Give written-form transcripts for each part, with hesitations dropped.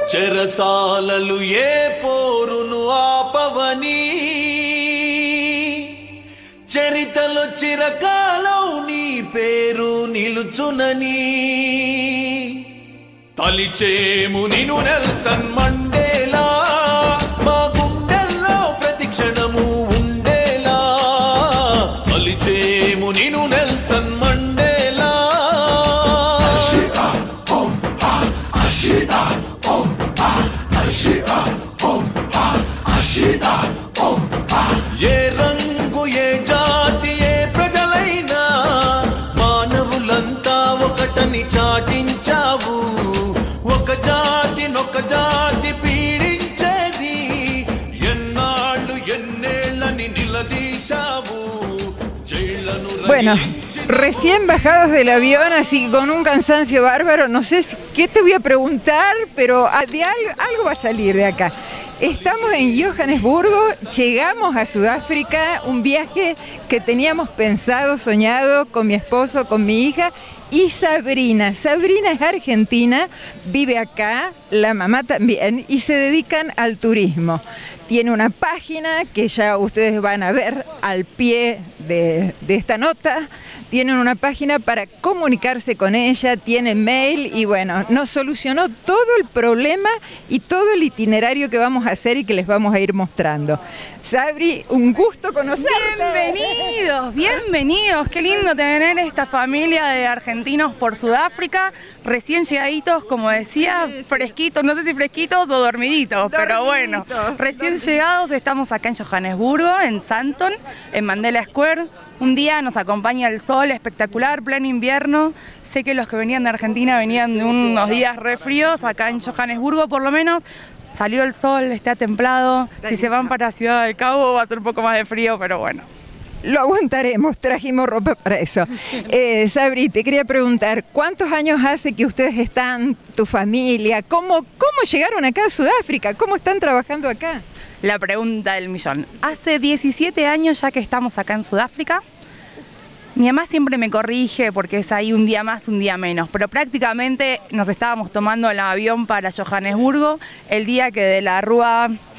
చెరసాలలు ఏ పోరును ఆపవని చరితలో చిరకాలం నీ పేరు నిలుచునని తలిచేము నిను నెల్సన్ మండేలా మా గుండెల్లో ప్రతి క్షణము ఉండేలా తలిచేము నిను నెల్సన్ మండేలా ఏ రంగు ఏ జాతి ఏ ప్రజలైనా మానవులంతా ఒకటని చాటించావు ఒక జాతి పీడించేది ఎన్నాళ్ళు ఎన్నేళ్ళని నిలదీశావు జైళ్ళను Bueno, recién bajados del avión, así que con un cansancio bárbaro, no sé qué te voy a preguntar, pero algo va a salir de acá. Estamos en Johannesburgo, llegamos a Sudáfrica, un viaje que teníamos pensado, soñado con mi esposo, con mi hija y Sabrina. Sabrina es argentina, vive acá, la mamá también, y se dedican al turismo. Tiene una página que ya ustedes van a ver al pie de esta nota. Tienen una página para comunicarse con ella, tienen mail y bueno, nos solucionó todo el problema y todo el itinerario que vamos a hacer y que les vamos a ir mostrando. Sabri, un gusto conocerte. Bienvenidos, bienvenidos. Qué lindo tener esta familia de argentinos por Sudáfrica, recién llegaditos, como decía, fresquitos, no sé si fresquitos o dormiditos, pero bueno, recién llegados. Estamos acá en Johannesburgo, en Sandton, en Mandela Square. Un día nos acompaña el sol espectacular, pleno invierno. Sé que los que venían de Argentina venían de unos días re fríos. Acá en Johannesburgo por lo menos salió el sol, está templado. Si se van para Ciudad del Cabo va a ser un poco más de frío, pero bueno. Lo aguantaremos, trajimos ropa para eso. Sabri, te quería preguntar, ¿cuántos años hace que ustedes están, tu familia? ¿Cómo llegaron acá a Sudáfrica? ¿Cómo están trabajando acá? La pregunta del millón. Hace 17 años ya que estamos acá en Sudáfrica. Mi mamá siempre me corrige porque es ahí un día más, un día menos, pero prácticamente nos estábamos tomando el avión para Johannesburgo el día que de la Rúa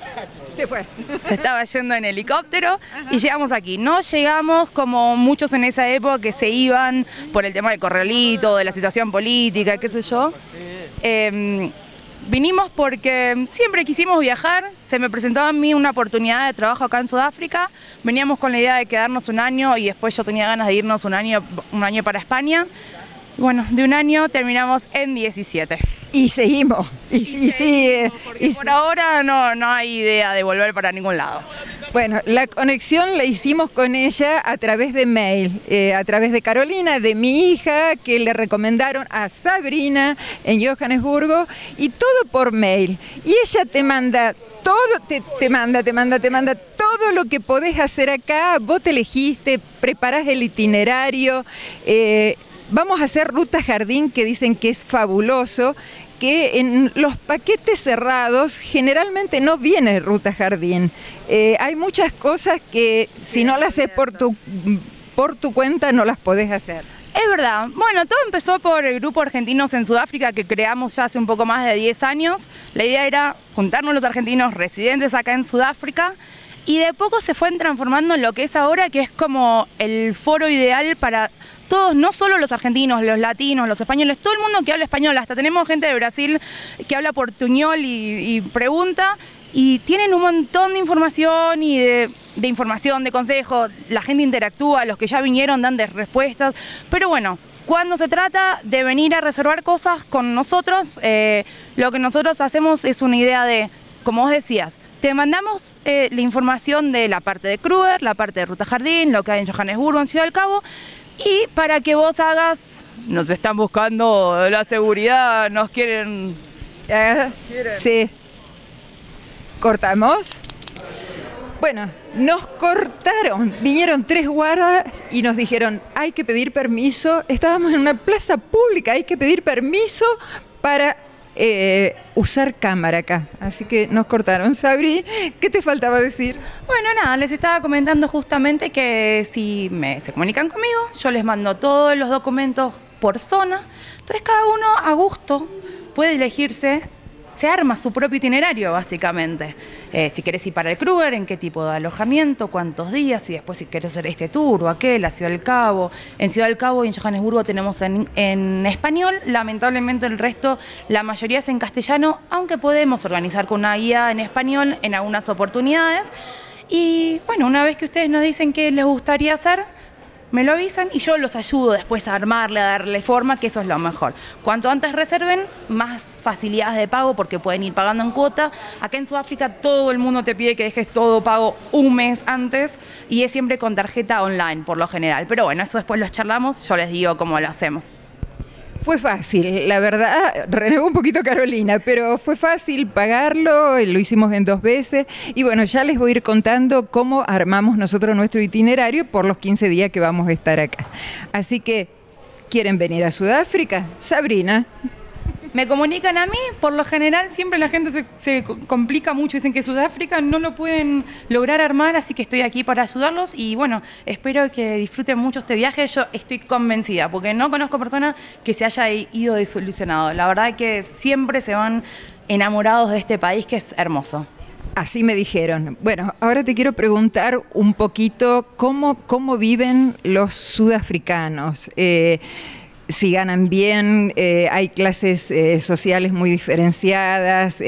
se estaba yendo en helicóptero. Ajá. Y llegamos aquí. No llegamos como muchos en esa época que se iban por el tema del corralito, de la situación política, qué sé yo. Vinimos porque siempre quisimos viajar, se me presentó a mí una oportunidad de trabajo acá en Sudáfrica, veníamos con la idea de quedarnos un año y después yo tenía ganas de irnos un año para España. Bueno, de un año terminamos en 17. Y seguimos, y sigue. Y por ahora no hay idea de volver para ningún lado. Bueno, la conexión la hicimos con ella a través de mail, a través de Carolina, de mi hija, que le recomendaron a Sabrina en Johannesburgo, y todo por mail. Y ella te manda todo, te manda todo lo que podés hacer acá, vos te elegiste, preparás el itinerario, vamos a hacer Ruta Jardín, que dicen que es fabuloso, que en los paquetes cerrados generalmente no viene Ruta Jardín. Hay muchas cosas que si no las haces por tu cuenta no las podés hacer. Es verdad. Bueno, todo empezó por el grupo Argentinos en Sudáfrica que creamos ya hace un poco más de 10 años. La idea era juntarnos los argentinos residentes acá en Sudáfrica y de poco se fue transformando en lo que es ahora, que es como el foro ideal para todos, no solo los argentinos, los latinos, los españoles, todo el mundo que habla español, hasta tenemos gente de Brasil que habla portuñol y pregunta, y tienen un montón de información y de información, de consejos, la gente interactúa, los que ya vinieron dan de respuestas, pero bueno, cuando se trata de venir a reservar cosas con nosotros, lo que nosotros hacemos es una idea de, como vos decías, te mandamos la información de la parte de Kruger, la parte de Ruta Jardín, lo que hay en Johannesburgo, en Ciudad del Cabo, y para que vos hagas, nos están buscando la seguridad, nos quieren... Sí. ¿Cortamos? Bueno, nos cortaron, vinieron 3 guardas y nos dijeron, hay que pedir permiso, estábamos en una plaza pública, hay que pedir permiso para usar cámara acá, así que nos cortaron. Sabri, ¿qué te faltaba decir? Bueno, nada, les estaba comentando justamente que si se comunican conmigo, yo les mando todos los documentos por zona, entonces cada uno a gusto puede elegirse se arma su propio itinerario, básicamente. Si querés ir para el Kruger, en qué tipo de alojamiento, cuántos días, y después si querés hacer este tour o aquel, a Ciudad del Cabo. En Ciudad del Cabo y en Johannesburgo tenemos en español, lamentablemente el resto, la mayoría es en castellano, aunque podemos organizar con una guía en español en algunas oportunidades. Y bueno, una vez que ustedes nos dicen qué les gustaría hacer, me lo avisan y yo los ayudo después a armarle, a darle forma, que eso es lo mejor. Cuanto antes reserven, más facilidades de pago porque pueden ir pagando en cuota. Acá en Sudáfrica todo el mundo te pide que dejes todo pago un mes antes y es siempre con tarjeta online por lo general. Pero bueno, eso después los charlamos, yo les digo cómo lo hacemos. Fue fácil, la verdad, renegó un poquito Carolina, pero fue fácil pagarlo, lo hicimos en 2 veces y bueno, ya les voy a ir contando cómo armamos nosotros nuestro itinerario por los 15 días que vamos a estar acá. Así que, ¿quieren venir a Sudáfrica? Sabrina. Me comunican a mí, por lo general siempre la gente se complica mucho, dicen que Sudáfrica no lo pueden lograr armar, así que estoy aquí para ayudarlos y bueno, espero que disfruten mucho este viaje, yo estoy convencida, porque no conozco personas que se haya ido desilusionado, la verdad que siempre se van enamorados de este país que es hermoso. Así me dijeron. Bueno, ahora te quiero preguntar un poquito cómo viven los sudafricanos. Si ganan bien, hay clases sociales muy diferenciadas.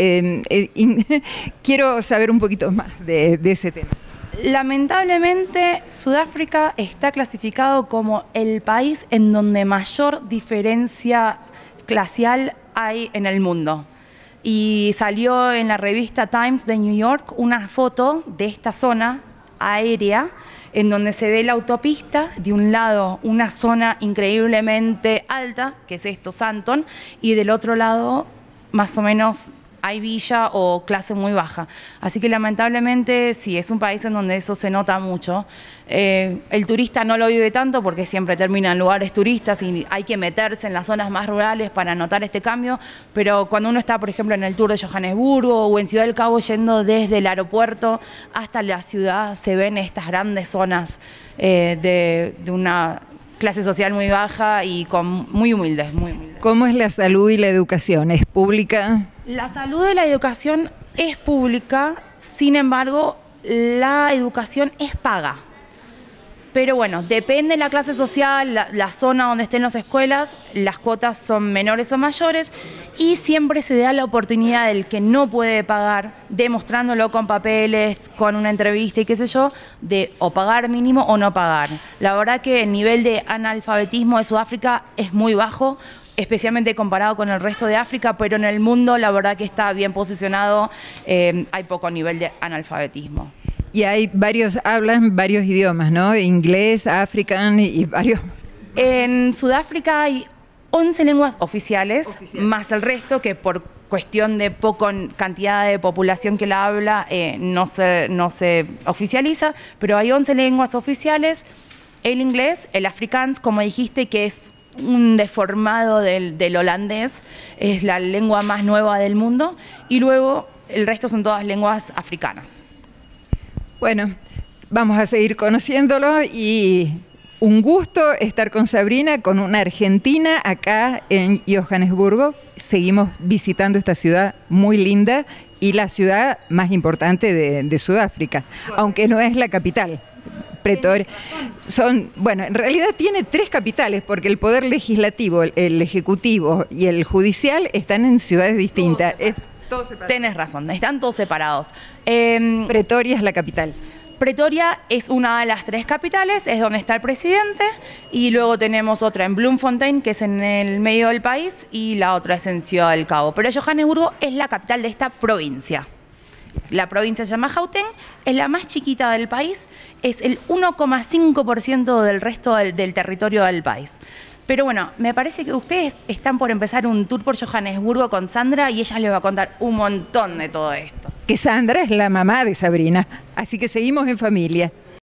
Quiero saber un poquito más de ese tema. Lamentablemente, Sudáfrica está clasificado como el país en donde mayor diferencia glacial hay en el mundo. Y salió en la revista Times de New York una foto de esta zona aérea en donde se ve la autopista, de un lado una zona increíblemente alta, que es esto, Sandton, y del otro lado más o menos hay villa o clase muy baja. Así que lamentablemente sí, es un país en donde eso se nota mucho. El turista no lo vive tanto porque siempre termina en lugares turistas y hay que meterse en las zonas más rurales para notar este cambio, pero cuando uno está, por ejemplo, en el tour de Johannesburgo o en Ciudad del Cabo yendo desde el aeropuerto hasta la ciudad, se ven estas grandes zonas de una clase social muy baja y muy humildes, muy humildes. ¿Cómo es la salud y la educación? ¿Es pública? La salud y la educación es pública, sin embargo, la educación es paga. Pero bueno, depende de la clase social, la zona donde estén las escuelas, las cuotas son menores o mayores y siempre se da la oportunidad del que no puede pagar, demostrándolo con papeles, con una entrevista y qué sé yo, de o pagar mínimo o no pagar. La verdad que el nivel de analfabetismo de Sudáfrica es muy bajo, especialmente comparado con el resto de África, pero en el mundo la verdad que está bien posicionado, hay poco nivel de analfabetismo. Y hablan varios idiomas, ¿no? Inglés, africano y varios. En Sudáfrica hay 11 lenguas oficiales, más el resto que por cuestión de poca cantidad de población que la habla no se oficializa, pero hay 11 lenguas oficiales, el inglés, el afrikaans, como dijiste, que es un deformado del holandés, es la lengua más nueva del mundo, y luego el resto son todas lenguas africanas. Bueno, vamos a seguir conociéndolo y un gusto estar con Sabrina, con una argentina acá en Johannesburgo. Seguimos visitando esta ciudad muy linda y la ciudad más importante de Sudáfrica, aunque no es la capital. Pretoria. Bueno, en realidad tiene 3 capitales porque el poder legislativo, el ejecutivo y el judicial están en ciudades distintas. Tenés razón, están todos separados. Pretoria es la capital. Pretoria es una de las 3 capitales, es donde está el presidente, y luego tenemos otra en Bloemfontein, que es en el medio del país, y la otra es en Ciudad del Cabo. Pero Johannesburgo es la capital de esta provincia. La provincia se llama Gauteng, es la más chiquita del país, es el 1,5% del resto del territorio del país. Pero bueno, me parece que ustedes están por empezar un tour por Johannesburgo con Sandra y ella les va a contar un montón de todo esto. Que Sandra es la mamá de Sabrina, así que seguimos en familia.